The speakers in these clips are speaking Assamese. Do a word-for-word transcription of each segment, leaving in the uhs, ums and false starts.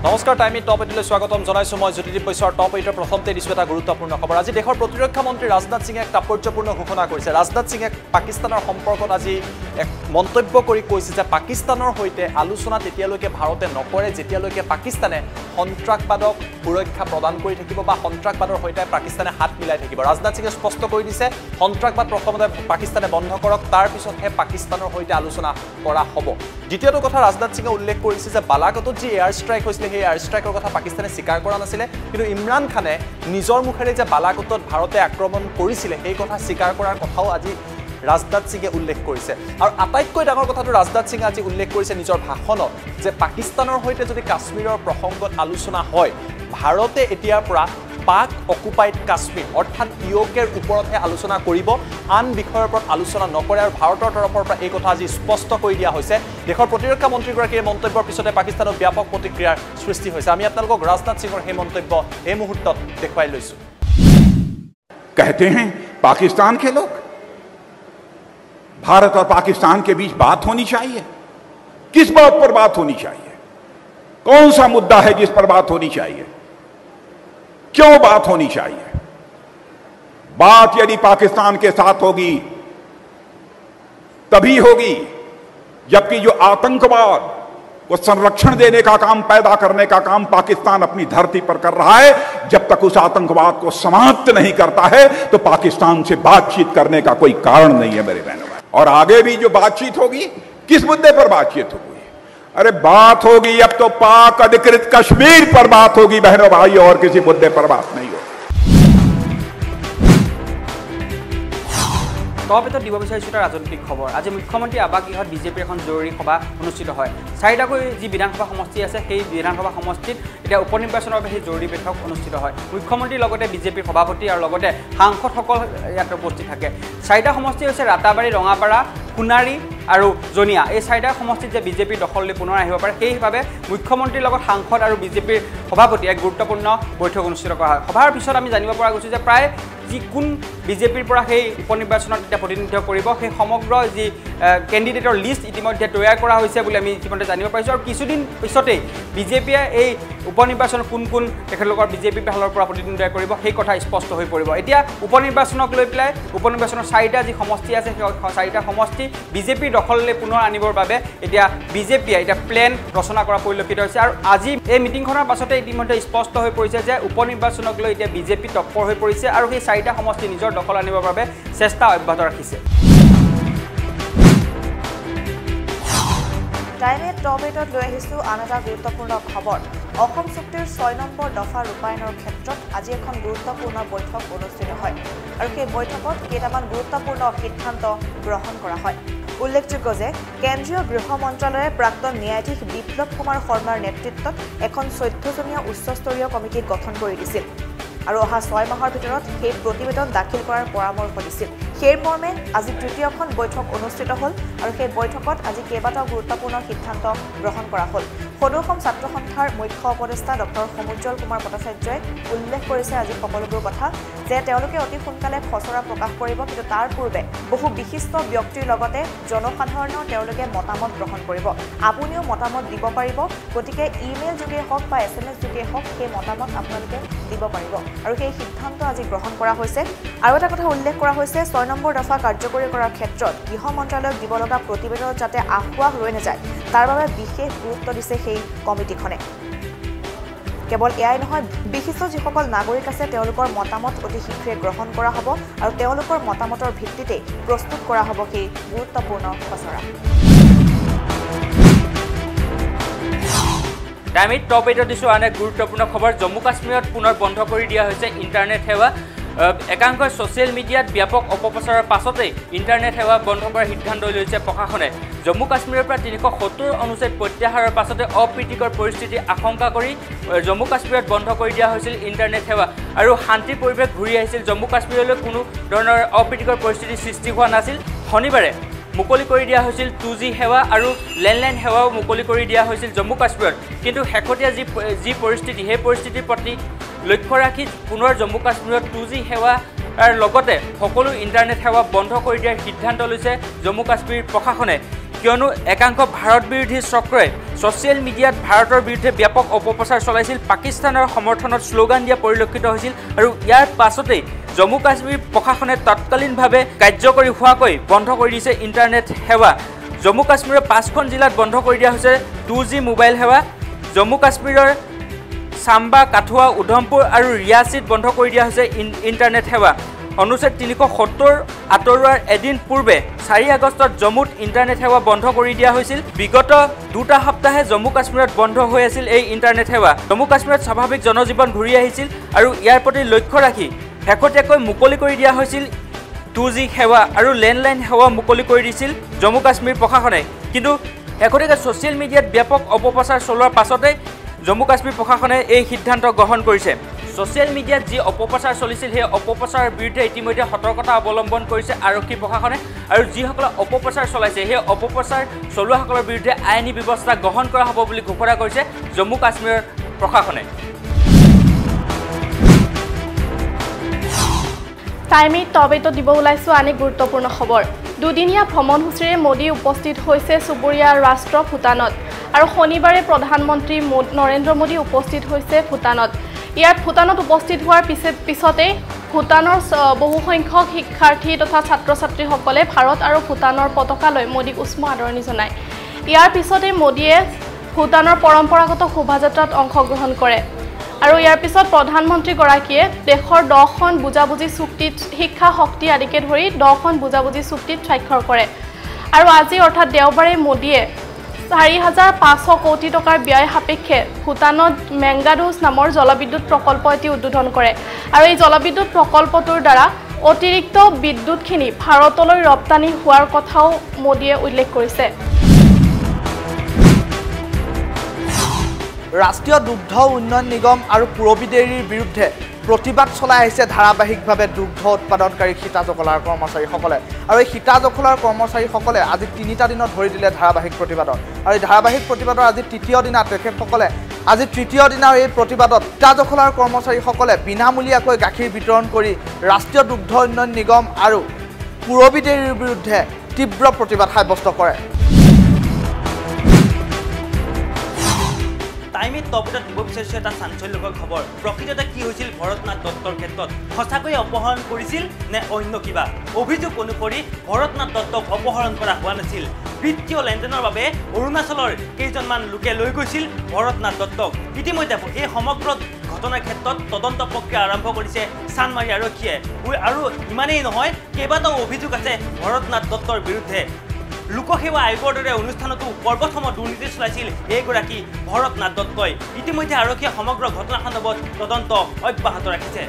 নমস্কাৰ টাইমি টপ এইটলৈ স্বাগতম জনাইছো মই জ্যোতিদীপ বৈশ্যৰ টপ এইটৰ প্ৰথমতে দিছো এটা গুৰুত্বপূৰ্ণ খবৰ আজি দেশৰ প্ৰতিৰক্ষা মন্ত্ৰী ৰাজনাথ সিঙে এক তাৎপৰ্যপূৰ্ণ ঘোষণা কৰিছে ৰাজনাথ সিঙে পাকিস্তানৰ সম্পৰ্কত আজি এক মন্তব্য কৰি কৈছে যে পাকিস্তানৰ সৈতে আলোচনা তেতিয়ালৈকে ভাৰতে নকৰে যেতিয়ালৈকে পাকিস্তানে সন্ত্ৰাসবাদক সুৰক্ষা প্ৰদান কৰি থাকিব বা সন্ত্ৰাসবাদৰ সৈতে পাকিস্তানে হাত মিলাই থাকিব ৰাজনাথ সিঙে স্পষ্ট কৰি দিছে সন্ত্ৰাসবাদ প্ৰথমতে পাকিস্তানে বন্ধ কৰক তাৰ পিছতহে পাকিস্তানৰ সৈতে আলোচনা কৰা হ'ব দ্বিতীয়টো কথা ৰাজনাথ সিঙে উল্লেখ কৰিছে যে বালাকোটত যি এয়াৰ ষ্ট্ৰাইক হৈছিল সেই এয়াৰ ষ্ট্ৰাইকৰ কথা পাকিস্তানে স্বীকাৰ কৰা নাছিলে কিন্তু ইমৰান খানে নিজৰ মুখেৰে যে বালাকোটত ভাৰতে আক্ৰমণ কৰিছিল সেই কথা স্বীকাৰ কৰাৰ কথাও আজি ৰাজনাথ সিঙে উল্লেখ কৰিছে আৰু আটাইতকৈ ডাঙৰ কথাটো ৰাজনাথ সিঙে আজি উল্লেখ কৰিছে নিজৰ ভাষণত যে পাকিস্তানৰ সৈতে যদি কাশ্মীৰৰ প্ৰসংগত আলোচনা হয় ভাৰতে এতিয়াৰ পৰা পাক অকুপাইড কাশ্মীৰ অৰ্থাৎ ইউকেৰ ওপৰতহে আলোচনা কৰিব আন বিষয়ৰ ওপৰত আলোচনা নকৰে আৰু ভাৰতৰ তৰফৰ পৰা এই কথা আজি স্পষ্ট কৰি দিয়া হৈছে দেশৰ প্ৰতিৰক্ষা মন্ত্ৰীগৰাকীৰ মন্তব্যৰ পিছতে পাকিস্তানৰ ব্যাপক প্ৰতিক্ৰিয়াৰ সৃষ্টি হৈছে আমি আপোনালোকক ৰাজনাথ সিঙৰ সেই মন্তব্য এই মুহূৰ্তত দেখুৱাই লৈছো कहते हैं पाकिस्तान के लोग भारत और पाकिस्तान के बीच बात होनी चाहिए किस बात पर बात होनी चाहिए कौन सा मुद्दा है जिस पर बात होनी चाहिए क्यों बात होनी चाहिए बात यदि पाकिस्तान के साथ होगी तभी होगी जबकि जो आतंकवाद को संरक्षण देने का काम पैदा करने का काम पाकिस्तान अपनी धरती पर कर रहा है जब तक उस आतंकवाद को समाप्त नहीं करता है तो पाकिस्तान से बातचीत करने का कोई कारण नहीं है मेरे बहनों भाई और आगे भी जो बातचीत होगी किस मुद्दे पर बातचीत होगी अरे बात होगी अब तो पाक अधिकृत कश्मीर पर बात होगी बहनों भाई और किसी मुद्दे पर बात नहीं होगी টপ এইটত দিব বিচাৰিছো এটা ৰাজনৈতিক খবৰ আজি মুখ্যমন্ত্ৰী আৱাসগৃহত বিজেপিৰ এখন জৰুৰী সভা অনুষ্ঠিত হয় চাৰিটাকৈ যি বিধানসভা সমষ্টি আছে সেই বিধানসভা সমষ্টিত এতিয়া উপ নিৰ্বাচনৰ বাবে সেই জৰুৰী বৈঠক অনুষ্ঠিত হয় মুখ্যমন্ত্ৰীৰ লগতে বিজেপিৰ সভাপতি আৰু লগতে সাংসদসকল ইয়াত উপস্থিত থাকে চাৰিটা সমষ্টি হৈছে ৰাতাবাৰী ৰঙাপাৰা সোণাৰী আৰু জনিয়া এই চাৰিটা সমষ্টিত যে বিজেপিৰ দখললৈ পুনৰ আহিব পাৰে সেইভাৱে মুখ্যমন্ত্ৰীৰ লগত সাংসদ আৰু বিজেপিৰ সভাপতি এক গুৰুত্বপূৰ্ণ বৈঠক অনুষ্ঠিত কৰা হয় সভাৰ পিছত আমি জানিব পৰা গৈছো যে প্ৰায় যি কোন বিজেপিৰ পৰা সেই উপ নিৰ্বাচনত এতিয়া প্ৰতিনিধিত্ব কৰিব সেই সমগ্ৰ যি কেণ্ডিডেটৰ লিষ্ট ইতিমধ্যে তৈয়াৰ কৰা হৈছে বুলি আমি ইতিমধ্যে জানিব পাৰিছোঁ আৰু কিছুদিন পিছতেই বিজেপিয়ে এই উপ নিৰ্বাচনত কোন কোন তেখেতলোকৰ বিজেপি ফালৰ পৰা প্ৰতিনিধিত্ব কৰিব সেই কথা স্পষ্ট হৈ পৰিব এতিয়া উপ নিৰ্বাচনক লৈ পেলাই উপ নিৰ্বাচনৰ চাৰিটা যি সমষ্টি আছে সেই চাৰিটা সমষ্টি বিজেপিৰ দখললৈ পুনৰ আনিবৰ বাবে এতিয়া বিজেপিয়ে এতিয়া প্লেন ৰচনা কৰা পৰিলক্ষিত হৈছে আৰু আজি এই মিটিংখনৰ পাছতে ইতিমধ্যে স্পষ্ট হৈ পৰিছে যে উপ নিৰ্বাচনক লৈ এতিয়া বিজেপি তৎপৰ হৈ পৰিছে আৰু সেই চাৰিটা সমষ্টি নিজৰ দখল আনিবৰ বাবে চেষ্টা অব্যাহত ৰাখিছে টাইমে টপ এইটত লৈ আহিছোঁ আন এটা গুৰুত্বপূৰ্ণ খবৰ অসম চুক্তিৰ ছয় নম্বৰ দফা ৰূপায়ণৰ ক্ষেত্ৰত আজি এখন গুৰুত্বপূৰ্ণ বৈঠক অনুষ্ঠিত হয় আৰু সেই বৈঠকত কেইটামান গুৰুত্বপূৰ্ণ সিদ্ধান্ত গ্ৰহণ কৰা হয় উল্লেখযোগ্য যে কেন্দ্ৰীয় গৃহ মন্ত্ৰালয়ে প্ৰাক্তন ন্যায়াধীশ বিপ্লৱ কুমাৰ শৰ্মাৰ নেতৃত্বত এখন চৈধ্যজনীয়া উচ্চস্তৰীয় কমিটি গঠন কৰি দিছিল আৰু অহা ছয় মাহৰ ভিতৰত সেই প্ৰতিবেদন দাখিল কৰাৰ পৰামৰ্শ দিছিল সেই মৰ্মে আজি তৃতীয়খন বৈঠক অনুষ্ঠিত হ'ল আৰু সেই বৈঠকত আজি কেইবাটাও গুৰুত্বপূৰ্ণ সিদ্ধান্ত গ্ৰহণ কৰা হ'ল সদৌ অসম ছাত্ৰ সন্থাৰ মুখ্য উপদেষ্টা ডক্টৰ সমুজ্জ্বল কুমাৰ ভট্টাচাৰ্যই উল্লেখ কৰিছে আজি সকলোবোৰ কথা যে তেওঁলোকে অতি সোনকালে খচৰা প্ৰকাশ কৰিব কিন্তু তাৰ পূৰ্বে বহু বিশিষ্ট ব্যক্তিৰ লগতে জনসাধাৰণৰ তেওঁলোকে মতামত গ্ৰহণ কৰিব আপুনিও মতামত দিব পাৰিব গতিকে ইমেইল যোগে হওক বা এছ এম এছ যোগে হওক সেই মতামত আপোনালোকে দিব পাৰিব আৰু সেই সিদ্ধান্ত আজি গ্ৰহণ কৰা হৈছে আৰু এটা কথা উল্লেখ কৰা হৈছে ছয় নম্বৰ দফা কাৰ্যকৰী কৰাৰ ক্ষেত্ৰত গৃহ মন্ত্ৰালয়ক দিব লগা প্ৰতিবেদনত যাতে আগুৱাই ৰৈ নাযায় তাৰ বাবে বিশেষ গুৰুত্ব দিছে সেই কমিটিখনে কেৱল এয়াই নহয় বিশিষ্ট যিসকল নাগৰিক আছে তেওঁলোকৰ মতামত অতি শীঘ্ৰে গ্ৰহণ কৰা হ'ব আৰু তেওঁলোকৰ মতামতৰ ভিত্তিতে প্ৰস্তুত কৰা হ'ব সেই গুৰুত্বপূৰ্ণ খচৰা টাইমিত টপ এইটত দিছোঁ আন এক গুৰুত্বপূৰ্ণ খবৰ জম্মু কাশ্মীৰত পুনৰ বন্ধ কৰি দিয়া হৈছে ইণ্টাৰনেট সেৱা একাংশ ছ'চিয়েল মিডিয়াত ব্যাপক অপপ্ৰচাৰৰ পাছতেই ইণ্টাৰনেট সেৱা বন্ধ কৰাৰ সিদ্ধান্ত লৈছে প্ৰশাসনে জম্মু কাশ্মীৰৰ পৰা তিনিশ সত্তৰ অনুচ্ছেদ প্ৰত্যাহাৰৰ পাছতে অপ্ৰীতিকৰ পৰিস্থিতি আশংকা কৰি জম্মু কাশ্মীৰত বন্ধ কৰি দিয়া হৈছিল ইণ্টাৰনেট সেৱা আৰু শান্তিৰ পৰিৱেশ ঘূৰি আহিছিল জম্মু কাশ্মীৰলৈ কোনো ধৰণৰ অপ্ৰীতিকৰ পৰিস্থিতিৰ সৃষ্টি হোৱা নাছিল শনিবাৰে মুকলি কৰি দিয়া হৈছিল টু জি সেৱা আৰু লেণ্ডলাইন সেৱাও মুকলি কৰি দিয়া হৈছিল জম্মু কাশ্মীৰত কিন্তু শেহতীয়া যি যি পৰিস্থিতি সেই পৰিস্থিতিৰ প্ৰতি লক্ষ্য ৰাখি পুনৰ জম্মু কাশ্মীৰত টু জি সেৱা আৰু লগতে সকলো ইণ্টাৰনেট সেৱা বন্ধ কৰি দিয়াৰ সিদ্ধান্ত লৈছে জম্মু কাশ্মীৰ প্ৰশাসনে কিয়নো একাংশ ভাৰত বিৰোধী চক্ৰই ছ'চিয়েল মিডিয়াত ভাৰতৰ বিৰুদ্ধে ব্যাপক অপপ্ৰচাৰ চলাইছিল পাকিস্তানৰ সমৰ্থনত শ্লোগান দিয়া পৰিলক্ষিত হৈছিল আৰু ইয়াৰ পাছতেই জম্মু কাশ্মীৰ প্ৰশাসনে তৎকালীনভাৱে কাৰ্যকৰী হোৱাকৈ বন্ধ কৰি দিছে ইণ্টাৰনেট সেৱা জম্মু কাশ্মীৰৰ পাঁচখন জিলাত বন্ধ কৰি দিয়া হৈছে টু জি মোবাইল সেৱা জম্মু কাশ্মীৰৰ চাম্বা কাঠুৱা উধমপুৰ আৰু ৰিয়াচিত বন্ধ কৰি দিয়া হৈছে ইণ্টাৰনেট সেৱা অনুচ্ছেদ তিনিশ সত্তৰ আঁতৰোৱাৰ এদিন পূৰ্বে চাৰি আগষ্টত জম্মুত ইণ্টাৰনেট সেৱা বন্ধ কৰি দিয়া হৈছিল বিগত দুটা সপ্তাহে জম্মু কাশ্মীৰত বন্ধ হৈ আছিল এই ইণ্টাৰনেট সেৱা জম্মু কাশ্মীৰত স্বাভাৱিক জনজীৱন ঘূৰি আহিছিল আৰু ইয়াৰ প্ৰতি লক্ষ্য ৰাখি শেহতীয়াকৈ মুকলি কৰি দিয়া হৈছিল টু জি সেৱা আৰু লেণ্ডলাইন সেৱা মুকলি কৰি দিছিল জম্মু কাশ্মীৰ প্ৰশাসনে কিন্তু শেহতীয়াকৈ ছ'চিয়েল মিডিয়াত ব্যাপক অপপ্ৰচাৰ চলোৱাৰ পাছতে জম্মু কাশ্মীৰ প্ৰশাসনে এই সিদ্ধান্ত গ্ৰহণ কৰিছে ছ'চিয়েল মিডিয়াত যি অপপ্ৰচাৰ চলিছিল সেই অপপ্ৰচাৰৰ বিৰুদ্ধে ইতিমধ্যে সতৰ্কতা অৱলম্বন কৰিছে আৰক্ষী প্ৰশাসনে আৰু যিসকলে অপপ্ৰচাৰ চলাইছে সেই অপপ্ৰচাৰ চলোৱাসকলৰ বিৰুদ্ধে আইনী ব্যৱস্থা গ্ৰহণ কৰা হ'ব বুলি ঘোষণা কৰিছে জম্মু কাশ্মীৰৰ প্ৰশাসনে টাইমে তবেতো দিব ওলাইছোঁ আন এক গুৰুত্বপূৰ্ণ খবৰ দুদিনীয়া ভ্ৰমণসূচীৰে মোদী উপস্থিত হৈছে চুবুৰীয়া ৰাষ্ট্ৰ ভূটানত আৰু শনিবাৰে প্ৰধানমন্ত্ৰী নৰেন্দ্ৰ মোদী উপস্থিত হৈছে ভূটানত ইয়াত ভূটানত উপস্থিত হোৱাৰ পিছে পিছতে ভূটানৰ বহুসংখ্যক শিক্ষাৰ্থী তথা ছাত্ৰ ছাত্ৰীসকলে ভাৰত আৰু ভূটানৰ পতাকালৈ মোদীক উষ্ম আদৰণি জনায় ইয়াৰ পিছতে মোদীয়ে ভূটানৰ পৰম্পৰাগত শোভাযাত্ৰাত অংশগ্ৰহণ কৰে আৰু ইয়াৰ পিছত প্ৰধানমন্ত্ৰীগৰাকীয়ে দেশৰ দহখন বুজাবুজি চুক্তিত শিক্ষা শক্তি আদিকে ধৰি দহখন বুজাবুজি চুক্তিত স্বাক্ষৰ কৰে আৰু আজি অৰ্থাৎ দেওবাৰে মোদীয়ে চাৰি হাজাৰ পাঁচশ কোটি টকাৰ ব্যয় সাপেক্ষে ভূটানত মেংগাডুজ নামৰ জলবিদ্যুৎ প্ৰকল্প এটি উদ্বোধন কৰে আৰু এই জলবিদ্যুৎ প্ৰকল্পটোৰ দ্বাৰা অতিৰিক্ত বিদ্যুৎখিনি ভাৰতলৈ ৰপ্তানি হোৱাৰ কথাও মোদীয়ে উল্লেখ কৰিছে ৰাষ্ট্ৰীয় দুগ্ধ উন্নয়ন নিগম আৰু পূৰবী ডেইৰীৰ বিৰুদ্ধে প্ৰতিবাদ চলাই আহিছে ধাৰাবাহিকভাৱে দুগ্ধ উৎপাদনকাৰী সীতা জখলাৰ কৰ্মচাৰীসকলে আৰু এই সীতা জখলাৰ কৰ্মচাৰীসকলে আজি তিনিটা দিনত ধৰি দিলে ধাৰাবাহিক প্ৰতিবাদত আৰু এই ধাৰাবাহিক প্ৰতিবাদৰ আজি তৃতীয় দিনা তেখেতসকলে আজি তৃতীয় দিনাৰ এই প্ৰতিবাদত সীতা জখলাৰ কৰ্মচাৰীসকলে বিনামূলীয়াকৈ গাখীৰ বিতৰণ কৰি ৰাষ্ট্ৰীয় দুগ্ধ উন্নয়ন নিগম আৰু পূৰবী ডেইৰীৰ বিৰুদ্ধে তীব্ৰ প্ৰতিবাদ সাব্যস্ত কৰে টাইমে টপত দিব বিচাৰিছোঁ এটা চাঞ্চল্যকৰ খবৰ প্ৰকৃততে কি হৈছিল ভৰতনাথ দত্তৰ ক্ষেত্ৰত সঁচাকৈ অপহৰণ কৰিছিল নে অন্য কিবা অভিযোগ অনুসৰি ভৰতনাথ দত্তক অপহৰণ কৰা হোৱা নাছিল বিত্তীয় লেনদেনৰ বাবে অৰুণাচলৰ কেইজনমান লোকে লৈ গৈছিল ভৰতনাথ দত্তক ইতিমধ্যে এই সমগ্ৰ ঘটনাৰ ক্ষেত্ৰত তদন্ত প্ৰক্ৰিয়া আৰম্ভ কৰিছে চানমাৰী আৰক্ষীয়ে আৰু ইমানেই নহয় কেইবাটাও অভিযোগ আছে ভৰতনাথ দত্তৰ বিৰুদ্ধে লোকসেৱা আয়োগৰ দৰে অনুষ্ঠানতো পৰ্বতসম দুৰ্নীতি চলাইছিল এইগৰাকী ভৰতনাথ দত্তই ইতিমধ্যে আৰক্ষীয়ে সমগ্ৰ ঘটনা সন্দৰ্ভত তদন্ত অব্যাহত ৰাখিছে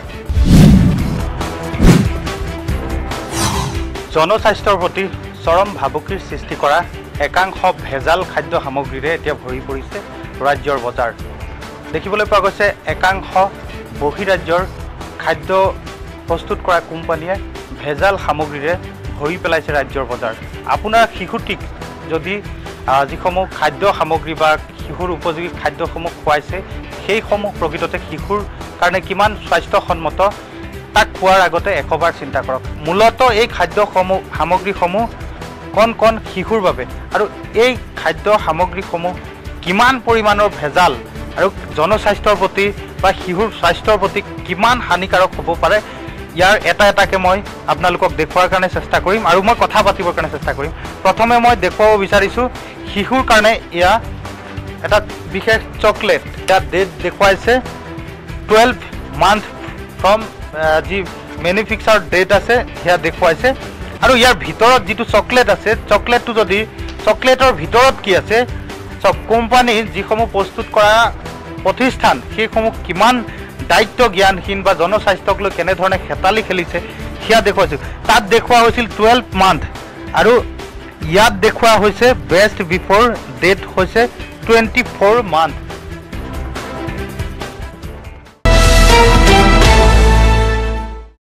জনস্বাস্থ্যৰ প্ৰতি চৰম ভাবুকিৰ সৃষ্টি কৰা একাংশ ভেজাল খাদ্য সামগ্ৰীৰে এতিয়া ভৰি পৰিছে ৰাজ্যৰ বজাৰ দেখিবলৈ পোৱা গৈছে একাংশ বহিৰাজ্যৰ খাদ্য প্ৰস্তুত কৰা কোম্পানীয়ে ভেজাল সামগ্ৰীৰে ভৰি পেলাইছে ৰাজ্যৰ বজাৰ আপোনাৰ শিশুটিক যদি যিসমূহ খাদ্য সামগ্ৰী বা শিশুৰ উপযোগী খাদ্যসমূহ খুৱাইছে সেইসমূহ প্ৰকৃততে শিশুৰ কাৰণে কিমান স্বাস্থ্যসন্মত তাক খোৱাৰ আগতে এশবাৰ চিন্তা কৰক মূলতঃ এই খাদ্যসমূহ সামগ্ৰীসমূহ কণ কণ শিশুৰ বাবে আৰু এই খাদ্য সামগ্ৰীসমূহ কিমান পৰিমাণৰ ভেজাল আৰু জনস্বাস্থ্যৰ প্ৰতি বা শিশুৰ স্বাস্থ্যৰ প্ৰতি কিমান হানিকাৰক হ'ব পাৰে ইয়াৰ এটা এটাকে মই আপোনালোকক দেখুৱাৰ কাৰণে চেষ্টা কৰিম আৰু মই কথা পাতিবৰ কাৰণে চেষ্টা কৰিম প্ৰথমে মই দেখুৱাব বিচাৰিছোঁ শিশুৰ কাৰণে এয়া এটা বিশেষ চকলেট ইয়াত ডেট দেখুৱাইছে টুৱেলভ মান্থ ফ্ৰম যি মেনুফেকচাৰ ডেট আছে সেয়া দেখুৱাইছে আৰু ইয়াৰ ভিতৰত যিটো চকলেট আছে চকলেটটো যদি চকলেটৰ ভিতৰত কি আছে চব কোম্পানী যিসমূহ প্ৰস্তুত কৰা প্ৰতিষ্ঠান সেইসমূহ কিমান দায়িত্ব জ্ঞানহীন বা জনস্বাস্থ্যক লৈ কেনেধৰণে খেতালি খেলিছে সেয়া দেখুৱাইছোঁ তাত দেখুওৱা হৈছিল টুৱেলভ মান্থ আৰু ইয়াত দেখুওৱা হৈছে বেষ্ট বিফৰ ডেট হৈছে টুৱেণ্টি ফ'ৰ মান্থ